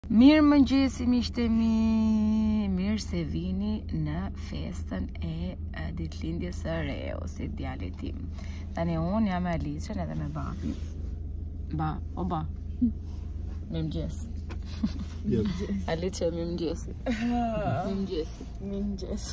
Mirë mëngjesi miqtë mi, mirë se vini në festën e ditëlindjes së re, ose djalit tim. Tani unë jam me Alicën edhe me babi. Ba, o ba. Mirëmëngjes. Alicë, mirëmëngjesi. Mirëmëngjes.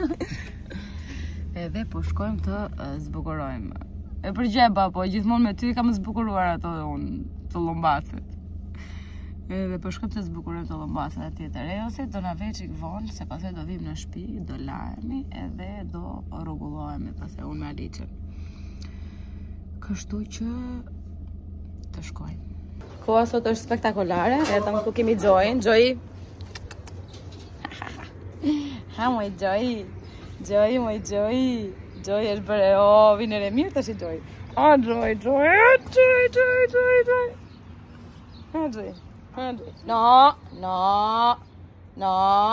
Edhe po shkojmë të zbukurojmë. E përgjej ba, po gjithmonë me ty kam zbukuruar ato unë, të llombacet. Edhe po shkojmë të zbukurojmë të llombacet atje të Reosit, do na veç ik vonë, se pastaj do vim në shtëpi, do lahemi edhe do rrugullohemi pastaj unë me Alicën. Kështu që të shkojmë. Koha sot është spektakolare, edhe këtu kemi Joy. Ha moj Joy. Joy moj Joy. Joy është bërë, vinere mirë tash i Joy. Joy. Ha Joy. No.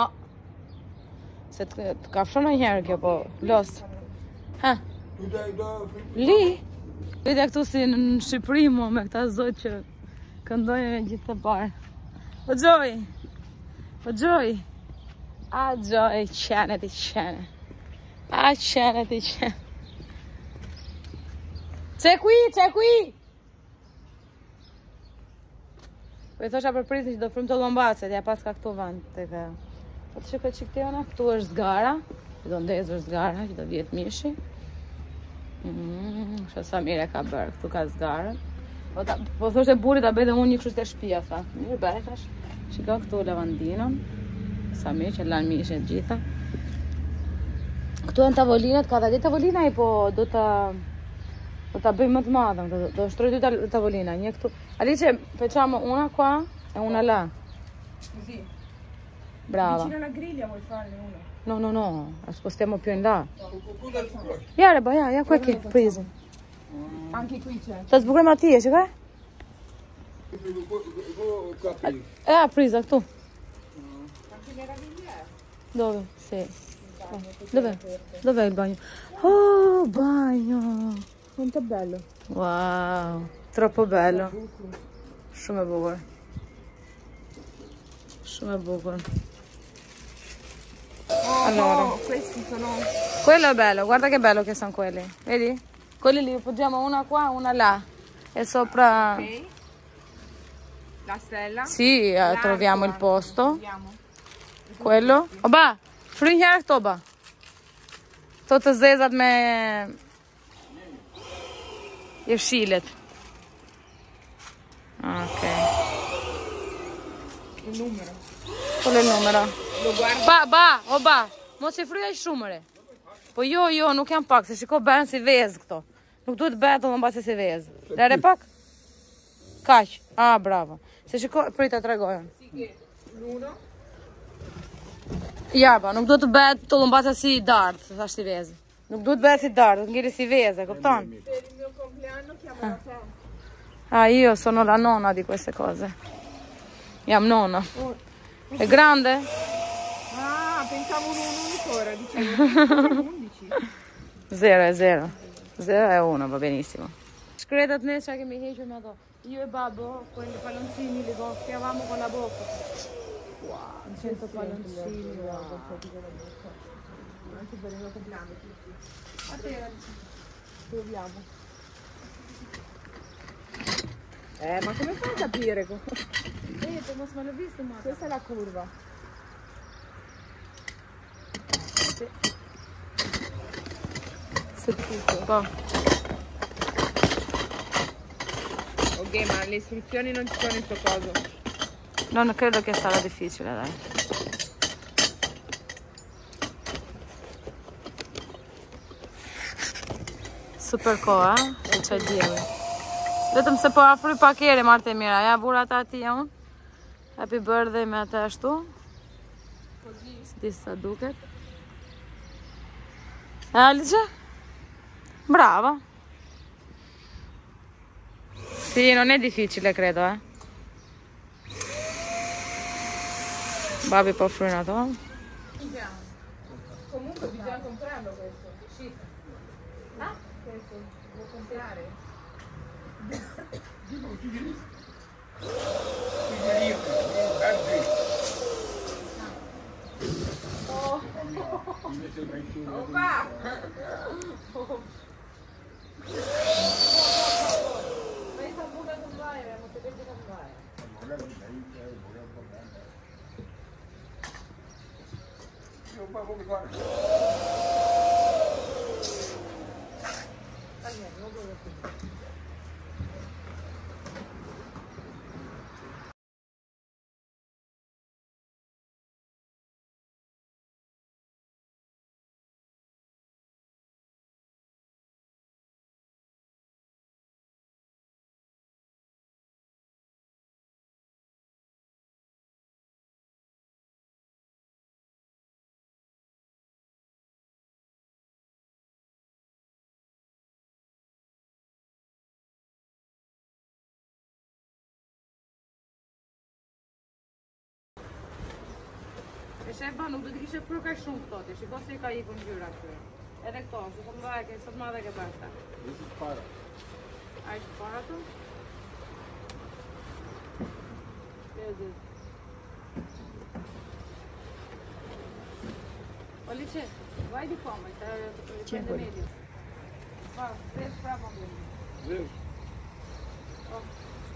Se të kafshon një herë kjo, po, los. Ha? Li dhe këtu si në Shqipëri mu, me këta zotë që këndojnë me gjithë të parë. O Joy. A Joy, qene. Që kui? Po i thosha për prisin që do frymë të llombacet, ja pas ka këtu vend tek. Po të shikoj çik tjera, këtu është zgara, që do ndezur zgara, që do vjet mishi. Sa mirë ka bërë, këtu ka zgarën. Po thoshte burri ta bëj dhe unë një kështu te shtëpia, tha. Mirë bëj tash. Shikoj këtu lavandinën. Sa mirë që lan mishin gjitha. Këtu janë tavolinat, ka dhe tavolina i po do ta bëjmë më të madhe, do shtroj dy tavolina, një këtu. Alice, facciamo una qua e una là. Così. Brava. Vicino alla griglia vuoi farne una? No, la spostiamo più in là. Ja, qua che preso. Anche qui c'è. Sta sbucando Mattia, c'è qua? Presa tu. Anche le raviglie? Dove? Sì. Dov'è il bagno? Oh, bagno. Quanto è bello. Wow, troppo bello. Shumë e bukur. Allora, questi sono... quello è bello, guarda che bello che sono quelli. Vedi? Quelli li poggiamo una qua, una là. E sopra... Ok. La stella? Sì, Là, troviamo il posto. Troviamo. Quello. Oba, frynjë herë këto ba. Këto të zezat me jeshilet. Ok. Il numero. Quello è il numero. Lo guardo. Ba, mos i fryja shumëre. Po jo, nuk jam pak, se shiko bërën si vezë këto. Nuk duhet bërë të lombase si vezë. Lere pak? Kaq. Bravo. Se shiko, prita të regojën. Sì che l'uno. Ja, ba, nuk duhet të bëhet të lombase si dardë, se thashti vezë. Nuk duhet bëhet si dardë, të ngiri si vezë, kupton? Per il mio compleanno chiamo te. Io sono la nonna di queste cose. Jam nonna. È grande? Pensavo un unico, dicevo 11. 0 è 0. 0 è 1, va benissimo. Shkretat ne që kemi hequr me ato. Io e babbo, quelli palloncini li gonfiavamo con la bocca. Wow, 100 palloncini. Anche per il mio compleanno. A te proviamo. Ma come fai a capire? Thomas, ma l'ho visto, ma... Questa è la curva. Sì. Po. Ok, ma le istruzioni non ci sono in sto coso. Non credo che sarà difficile, dai. Super koha, e që djeli. Vetëm se po afruj pak ere, Marte e mira. Ja, burat ati unë. Happy birthday me atë ashtu. Si di sa duket. Alice? Brava. Sì, non è difficile, credo, Babi po fruinato. Comunque bisogna comprarlo questo. Sì. Questo devo comprare. Opa! Pensa buca non vai, ma se vedi non vai. Io qua come guarda. E shefa nuk do t'i kishe për kaq shumë këto, ti shiko se ka ikën ngjyra këtu. Edhe këto, se të mëdha ke sot madhe ke bërta. Isso para. A ishtë para tu? Lezit. O lice, vai di come, te prende meglio. Va, se spravo meglio. Zeus. Oh.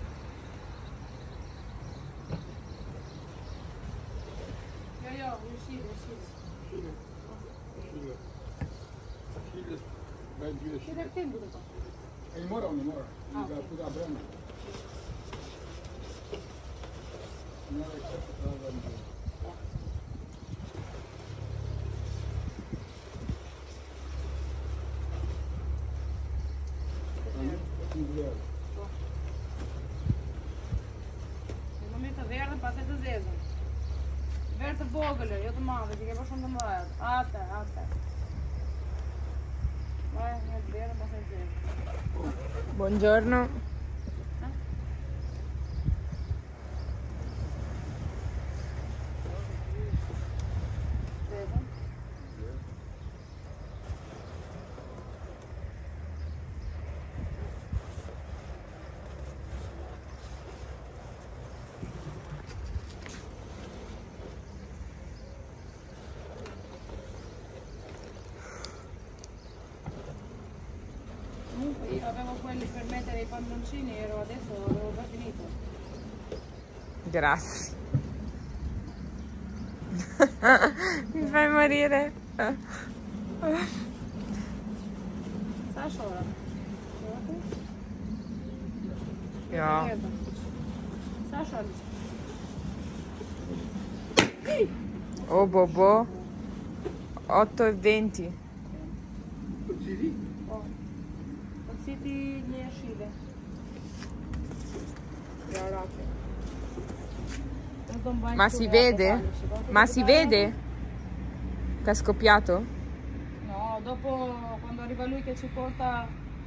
Jo, uscire. Filha. Vai vir Che del tempo che fa? Ele mora onde mora? Ele vai tudo abrindo. Não é que você vai ver. Në momento verde, pastaj të zezën. Verde të vogël, jo të madhe, që ke për shumë të mëdha. Atë. Vai, në të verde, pastaj të zezën. Buongiorno. Zezën. Io avevo quelli per mettere i palloncini, adesso avevo già finito. Grazie. Mi fai morire. Sa ora? Ja. Sa ora? Oh Bobo. 8:20. Citi një shile. Ma si vede? Ma si vede? Che è scoppiato? No, dopo quando arriva lui che ci porta.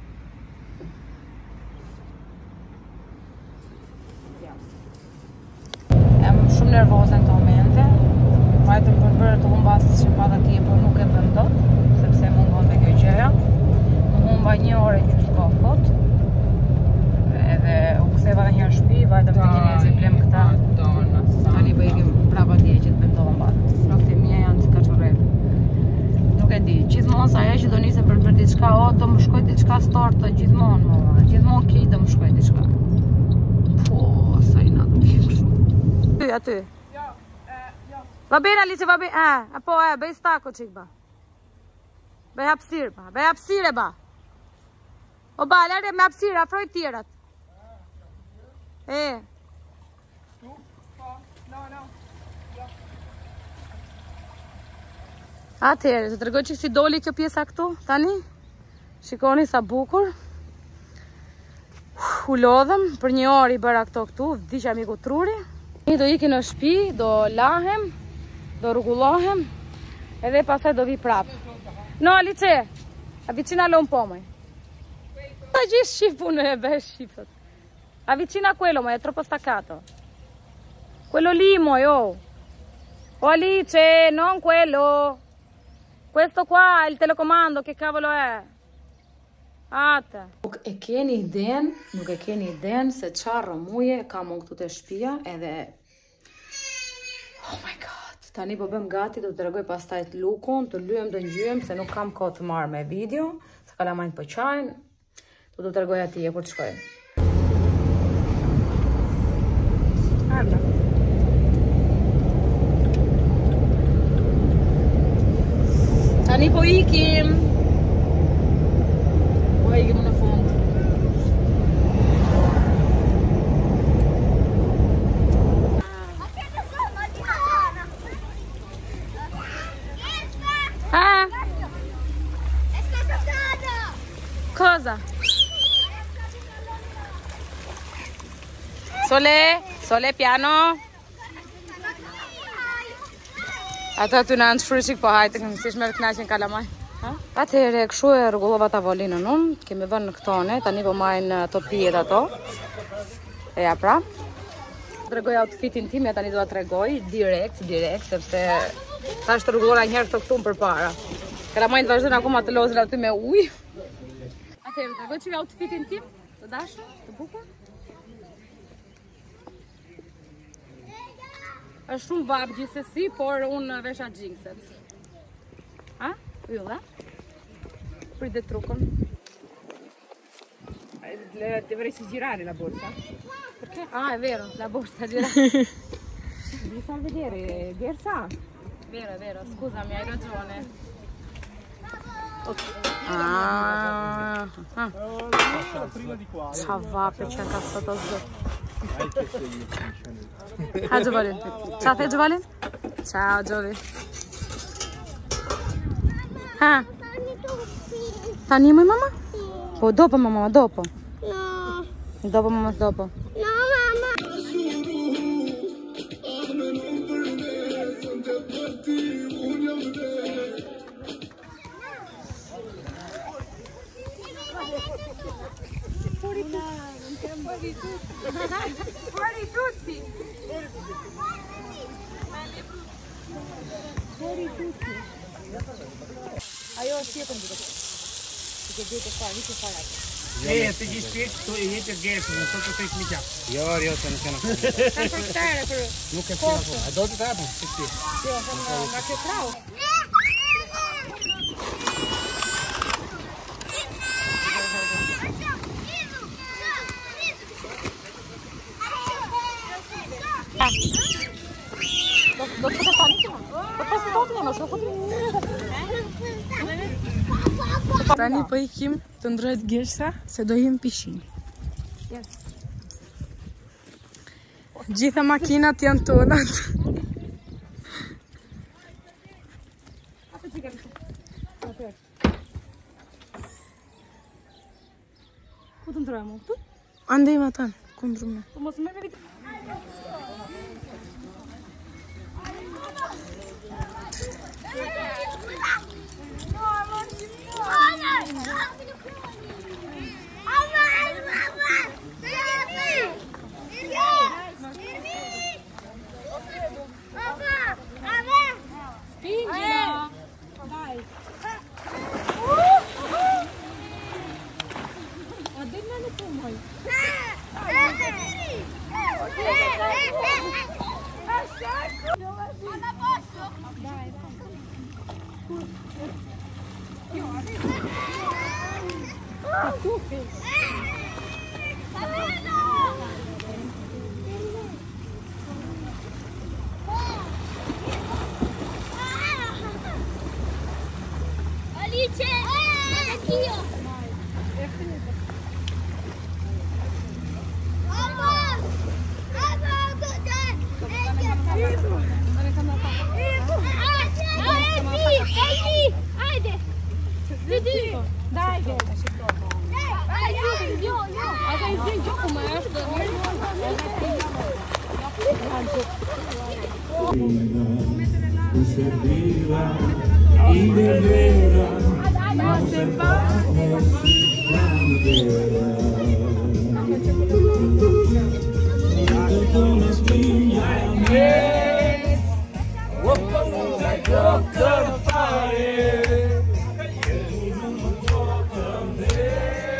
Jam shumë nervoze në të momente. Vajtëm për bërë të humbasës që pata tje, por nuk e bëm dot, sepse mungon dhe kjo gjëja. Më humba 1 orë gjysmë kohët. Edhe u ktheva edhe një herë në shtëpi, vajtëm te kinezi, blem këta. Tani po ikim prapa dje që të bëjmë të humbatë. Flokët e mia janë të kaçurrel. Nuk e di, gjithmonë sa ajo që do nisem për të bërë diçka, do më shkoj diçka stortë, gjithmonë, mama. Gjithmonë keq do më shkoj diçka. Po, sa i natë bie kështu. Aty. Va bene Alice, va bene. Po, bëj stako çik ba. Bëj hapësirë ba. O ba, lare me hapësirë, afroj tjerat. Atëherë, të tregoj që si doli kjo pjesa këtu, tani. Shikoni sa bukur. U lodhëm, për 1 orë i bëra këto këtu, vdiqa miku truri. Mi do iki në shtëpi, do lahem, do rrugullohem, edhe pastaj do vi prapë. No, Alice, avvicina un po', mai. Ma già schifo, non è bello schifo. Avvicina quello, ma è troppo staccato. Quello lì, oh. Oh, Alice, non quello. Questo qua, il telecomando, che cavolo è? Ate. Nuk e keni iden se çfarë muje ka mund këtu te shtëpia edhe oh my god. Tani po bëm gati, do të tregoj pastaj të lukun, të lyhem, të ngjyem se nuk kam kohë të marr me video, se kalamajt po qajnë. Do të tregoj atje kur të shkoj. Tani po ikim. Po ikim në fund. Cosa? Sole piano. Ata të në në shfryshik po hajtë, këmë si shmerë të knaqin kalamaj. Atëhere, këshu e rregullova tavolinën unë, kemi vënë në këtone, tani po majnë ato pijet ato. E ja pra. Tregoj outfitin tim, ja tani do ta tregoj direkt, sepse ta është rregullora një herë këto këtu për para. Kalamajnë vazhdojnë akoma të lozën aty me ujë. Atëhere, tregoj që outfitin tim, të dashur, të bukur. Është shumë vabë gjithsesi, por unë vesha xhinxet. Ha? Ylla? Prit dhe trukon. Dovresti girare la borsa. Perché? Ah, è vero, la borsa girare. Devi far vedere, Gersa. Vero, è vero, scusami, hai ragione. Prima di qua. Ciao, va, c'è incazzato zio. Ciao Giovanni. Ciao te Giovanni. Ciao Giovanni. Ah. Tani mai mamma? O dopo mamma, dopo? No. Dopo mamma, dopo. No, mamma. Fuori tutti. Ajo si e këndë. Ti ke ditë fare, ti fare. Ti gli spieghi tu e niente ghesso, non so cosa ti mica. Io te ne sono. Kan përktare për. Nuk e sjell apo. A do të ta apo? Si. Jo, nga kjo krau. Do të të tani këma? Po pas të totë njëma, shdo Tani po ikim të ndrojt Gersa se do jem pishin. Yes. Gjitha makinat janë tonat. Ku të ndrojmë këtu? Andejmë atan, kundru me. Po mos më vjen. Alice! Anch'io! Dai, serviva y de veras nos sepamos primavera. Con las piñas, vamos a tocar fare.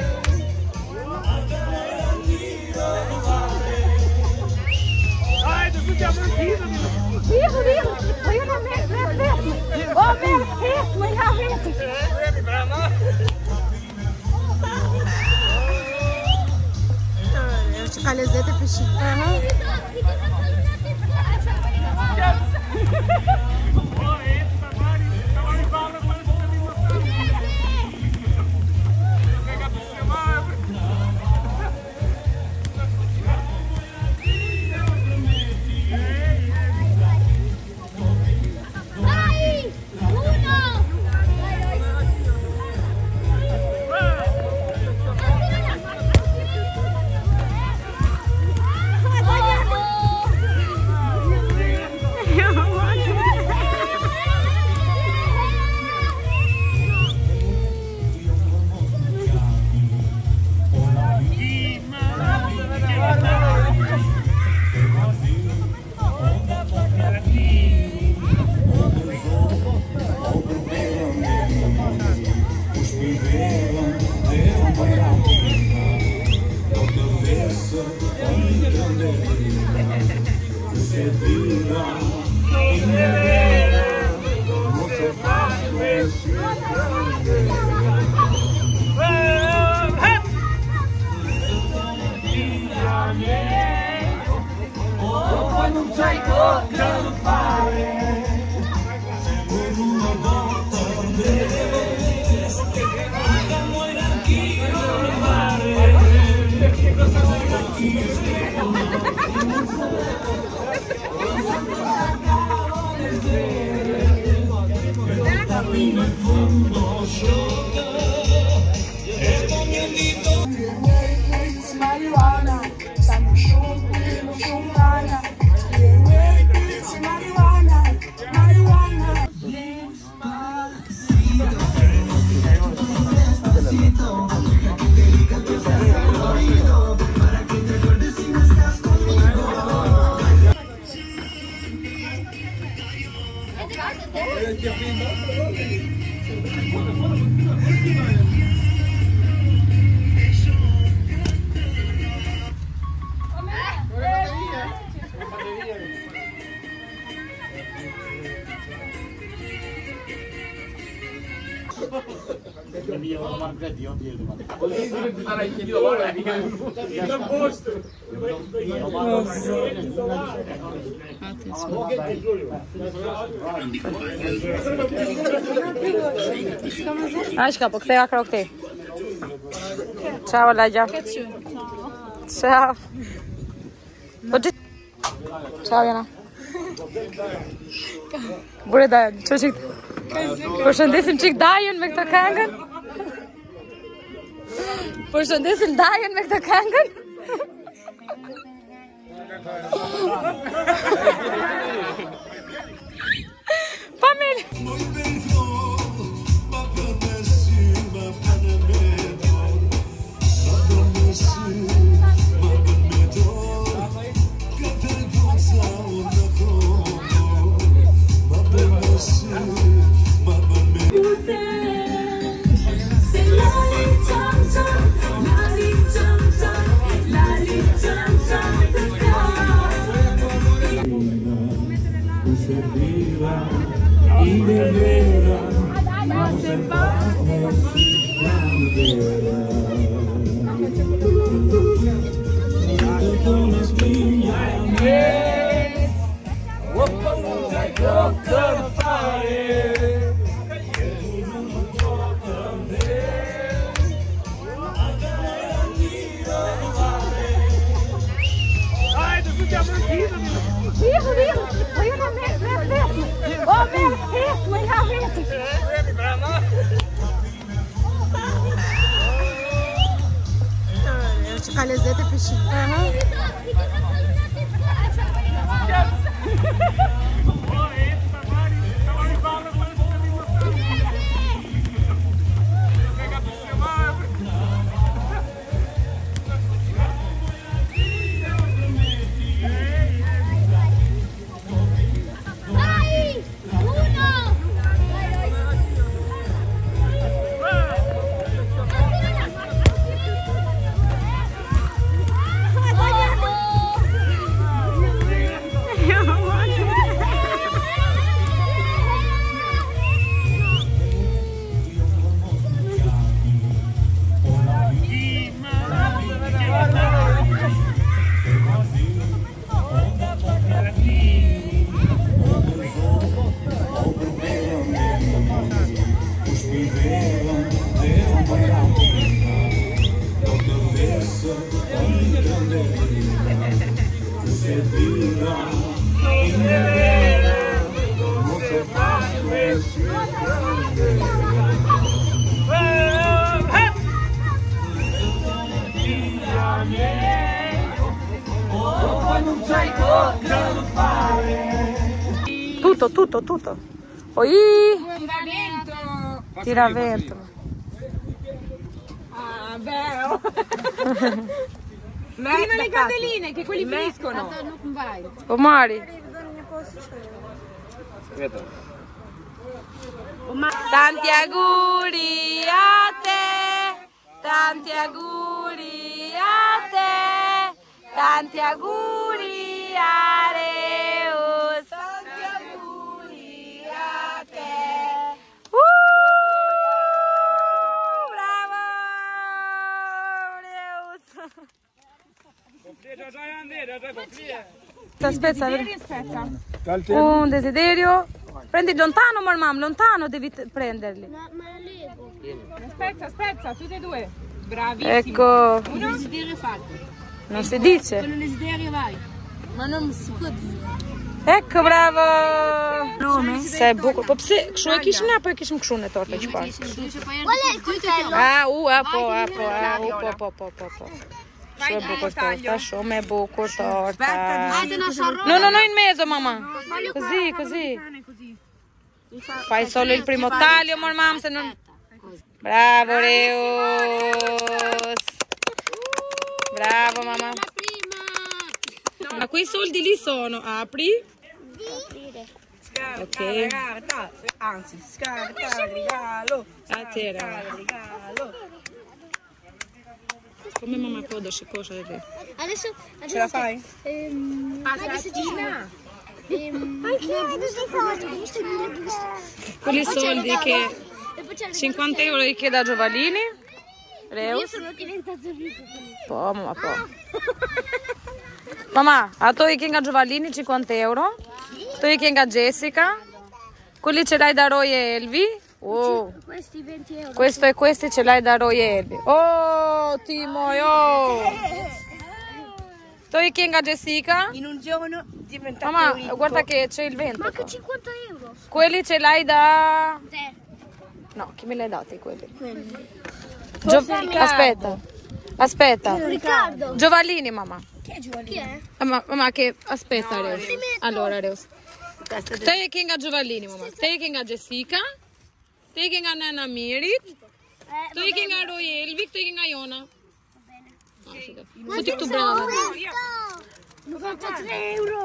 Ca lezete pe și. Aşka, po ktheja kro këtej. Ciao Laja. Ciao. Ciao Jana. Bure da, çocuk. Përshëndesim çik Dajën me këtë këngën. Përshëndesim Dajën me këtë këngën. Familje. Ca lezete pe și. Oh, Tutto. Oi! Tira vento. Ah, vero. Prima le candeline, che quelli finiscono. O Mari. Tanti auguri a te. Tanti auguri a te. Tanti auguri a Reus. Tanti auguri a te. Bravo! Reus. Aspetta. Un desiderio. Prendi lontano, mamma, lontano devi prenderli. Ma leggo. Aspetta, tutti e due. Bravissimo. Ecco, Un desiderio fatto. non si dice. Con un desiderio vai. Ma non si può dire. Ecco, bravo. Sei buco. Po pse kështu e kishim ne apo e kishim kështu në tortë që parë? Qual è il coltello? Po. Shumë e bukur torta, shumë e bukur torta. No, No, in mezzo, mamma. Così. Fai solo il primo taglio, mamma, se non... Bravo, Reus. Bravo, mamma. Ma quei soldi lì sono, apri. Ok. Anzi, scarta, regalo. A te, come mamma può darci cosa di te? Adesso Ce la fai? Quelli soldi che 50 euro li chiede a Giovallini. Io Reus. sono diventato ricco. Po, mamma, po. Mamma, a tu i chiede a Giovallini 50 euro. Tu i chiede a Jessica. Quelli ce l'hai da Roy e Elvi. Oh. Questi 20 euro. Questo e questi ce l'hai da Roy e Elvi. Oh, Timo, oh. Tu i chiede a Jessica. In un giorno diventato Mamma, ricco. guarda che c'è il vento. Manca qua. 50 euro. Quelli ce l'hai da... Te. No, chi me li hai dati quelli? Riccardo. Aspetta. Riccardo. Giovallini, mamma. Chi è Giovanni? Chi è? Mamma che... Aspetta, Reus. Allora, Reus. Te che a Giovallini, mamma. Te che a Jessica. Te che a Nana Mirit. Te che a Roy Elvik. Te che a Iona. Tutti tu brava. 93 euro.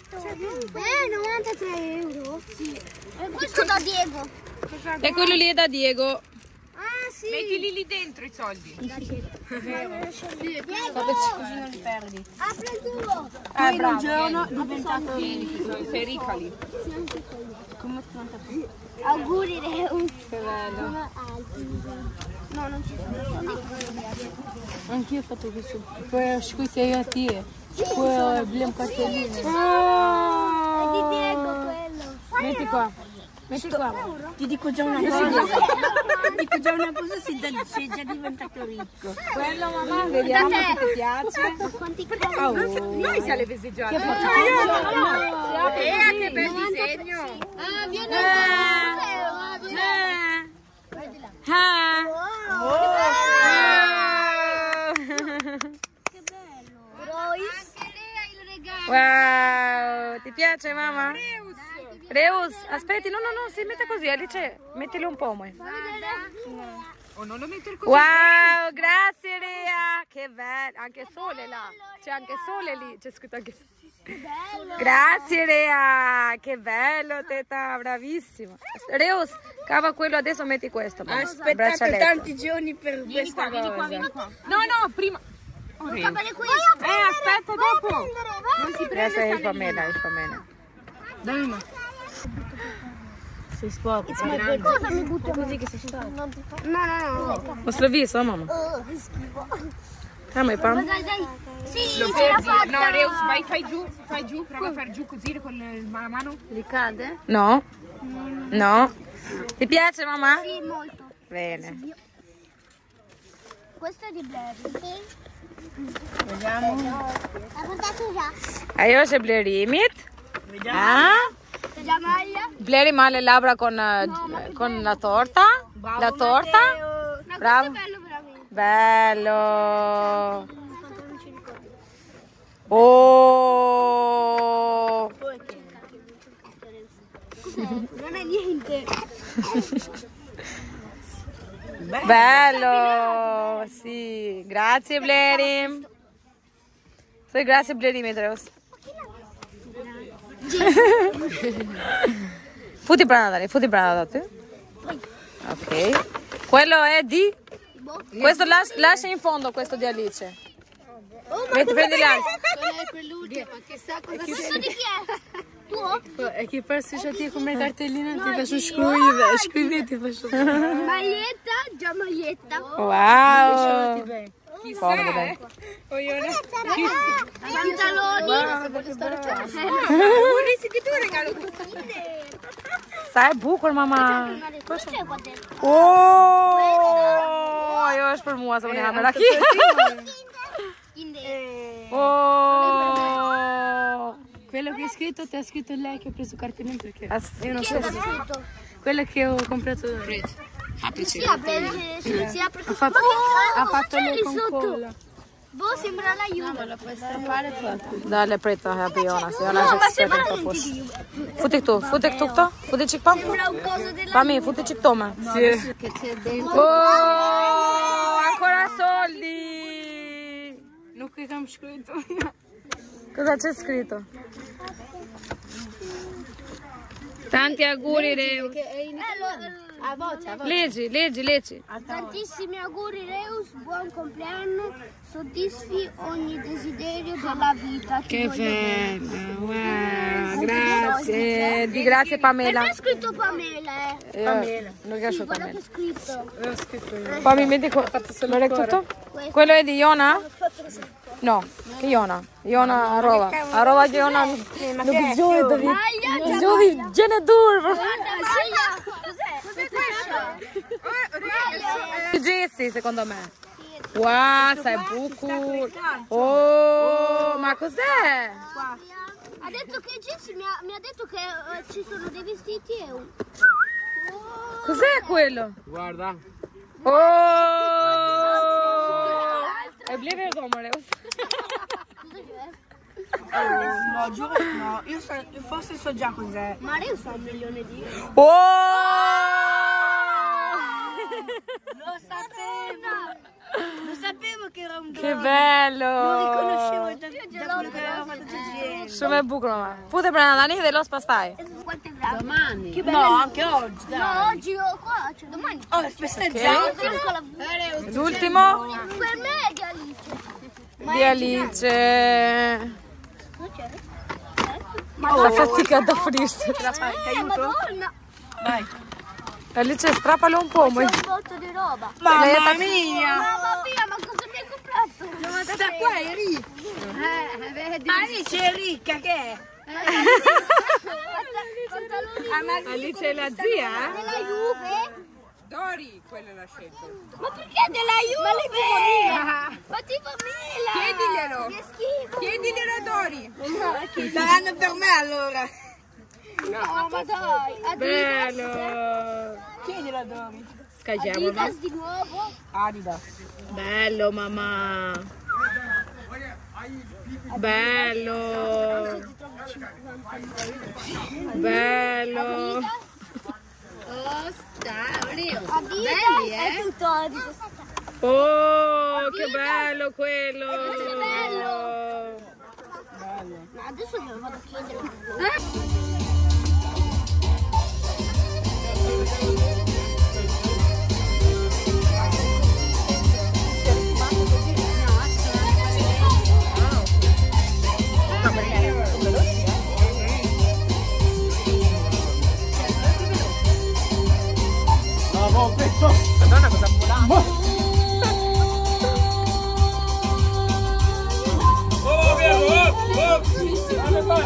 93 euro? Sì. Questo da Diego. E quello lì è da Diego. Ah, sì. Mettili lì dentro i soldi. Diego. Non li perdi. Apri il tuo. Poi in un giorno diventato ricco. Sei ricca lì. Auguri Reus. Che bello. No, non ci sono. Anch'io ho fatto questo. Poi qui sei a te. Poi abbiamo cartellino. È di Diego quello. Metti qua. Metti qua. Ti dico già una cosa. Ti dico già una cosa, sei già diventato ricco. Quello mamma, vediamo Da te. se ti piace. Quanti Noi siamo le festeggiate. Che che bel disegno. Ah, viene il Che bello. Royce. Anche lei ha il regalo. Wow, ti piace, mamma? Reus, aspetti, no, si mette così, Alice, mettili un po'. Oh, non lo mettere così. Wow, grazie Rea, che bello, anche sole là, c'è anche sole lì, c'è scritto anche sole. Bello. Grazie Rea, che bello teta, bravissimo. Reus, cava quello adesso, metti questo. mamma, Aspettate braccialetto. tanti giorni per questa cosa. No, prima. Capire questo. Aspetta dopo. Non si Adesso prende è Pamela. Dai, ma. Sei sporco. Cosa mi butto così che sei stato? No. Mostra il viso, mamma. Che schifo. Dai, Pam. Dai. Sì, ce l'ha fatta. No, Reus, fai giù, prova a far giù così con la mano. Ricade? No. Ti piace, mamma? Sì, molto. Bene. Questo è di Blair. Vediamo. L'ha portato già. Aio c'è Blerimit. Ah? Già maglia. Bleri ma le labbra con la torta. La torta. Ma Bravo. questo è bello veramente. Bello. Oh! Non è niente. Bello! Sì, grazie Blerim. Grazie Blerim Metreus. Futi Branadari, futi Branadari. Ok. Quello è di? Questo lascia in fondo, questo di Alice. Prendi gli altri. È quell'ultima che sa cosa Questo di chi è? Tuo? è che perso c'è ti come cartellina ti faccio scrivi ti faccio Maglietta, già maglietta. Wow! Povero bene. Pantaloni. Vorresti che tu regalo questo? Sai bucur, mamma. C'è qua dentro. Oh! Eu acho por mua, vou levar aqui. Oh! Quello che hai scritto ti ha scritto lei che ha preso cartellino perché Io non so. quello che ho comprato Si apre ha fatto lei con colla. Boh, sembra la Juve. La puoi strappare Dale preta a Biona, se ona se sente to fush. Futi tu to? Futi chic pam? Sembra un coso della Pami, futi chic toma. che c'è dentro. Oh! Ancora soldi! Non che abbiamo scritto. Cosa c'è scritto? Tanti auguri Reus. A voce. Leggi. Tantissimi auguri Reus, buon compleanno, soddisfi ogni desiderio della vita. Che bello, wow, grazie. Di grazie Pamela. Perché è scritto Pamela, Pamela. Non riesco a Guarda Pamela. che è scritto. Poi mi lo hai tutto? Quello è di Iona? No, che Iona? Iona Arova Iona. Non bisogna di genitore. Cos'è questo? Gessi secondo me. Wow, sai buco. Oh, ma cos'è? Ha detto che Jessie mi ha detto che ci sono dei vestiti e un... Cos'è quello? Guarda. Oh! E blevi domare. No, giuro no, io forse so già cos'è. Ma io so 1 milione di euro. Oh! Lo sapevo che era un Che bello! Lo riconoscevo da quello che aveva fatto Gigi. Sono buco, ma. Pute prendere da dello spastai. Quanto è grande? Domani. Che bello. No, anche oggi, dai. No, oggi ho qua, cioè domani. Oh, festeggiamo. L'ultimo Per me è di Alice. di Alice. La fatica da frissi. Madonna. Vai. Alice, strappalo un po'. C'è un botto di roba. Mamma mia. Mamma mia, ma cosa mi hai comprato? Sta qua è ricca. Vedi? Alice è ricca, che è? Pantaloni Alice è la zia? della Juve? Dori, quella l'ha scelta. Ma perché della Juve? Ma tipo Milan. Chiediglielo. Che schifo. Chiediglielo a Dori. Saranno per me allora. No, ma dai. Bello. Chiedilo a Dori. Scaggiamo. Adidas di nuovo. Adidas. Bello, mamma. Bello. Bello. Adidas è tutto Adidas. Oh, che bello quello. Questo è bello. Ma adesso glielo vado a chiedere. Madonna cosa volava. Oh, dale, vai,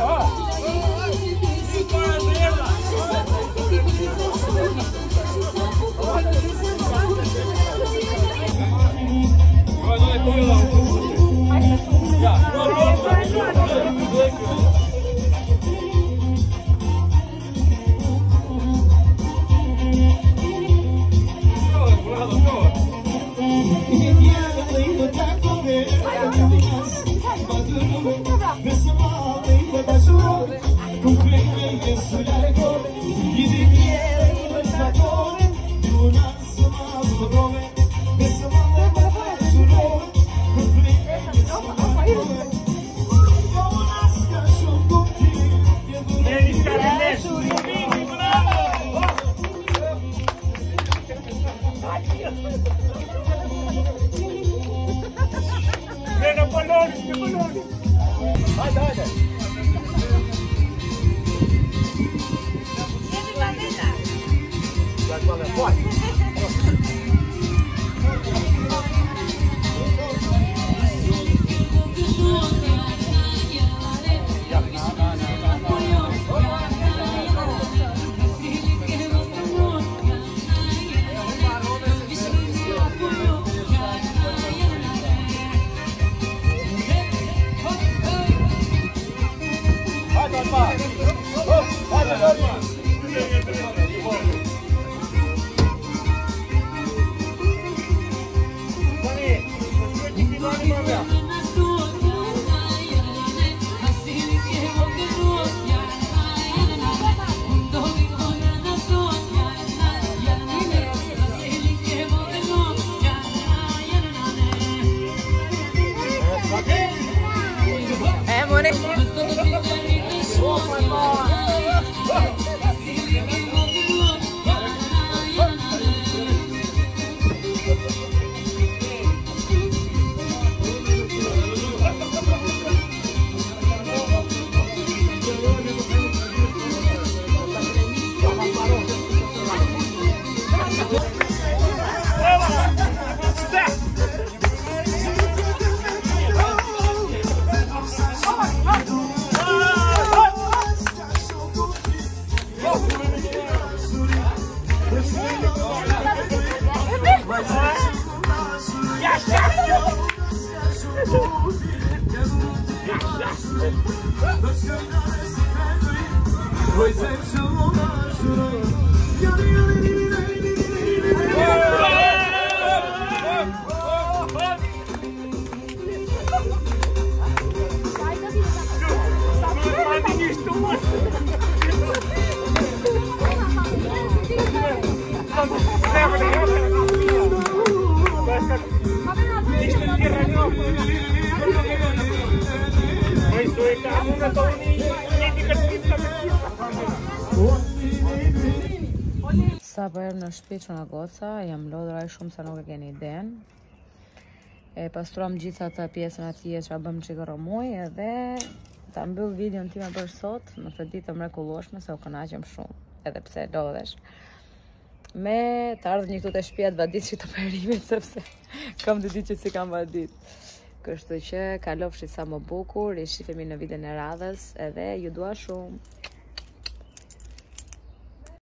Sa po erë në shtëpi që nga goca, jam lodhur aq shumë sa nuk e keni iden. E pastruam gjitha të pjesën atje që bëm çikë rromuj edhe ta mbyll videon time për sot në këtë ditë të mrekullueshme se u kënaqem shumë, edhe pse lodhesh. Me të ardhur një këtu te shtëpia të vadit të perimit sepse kam të ditë që si kam vadit. Kështu që kalofshi sa më bukur, i shifemi në videon e radhës edhe ju dua shumë.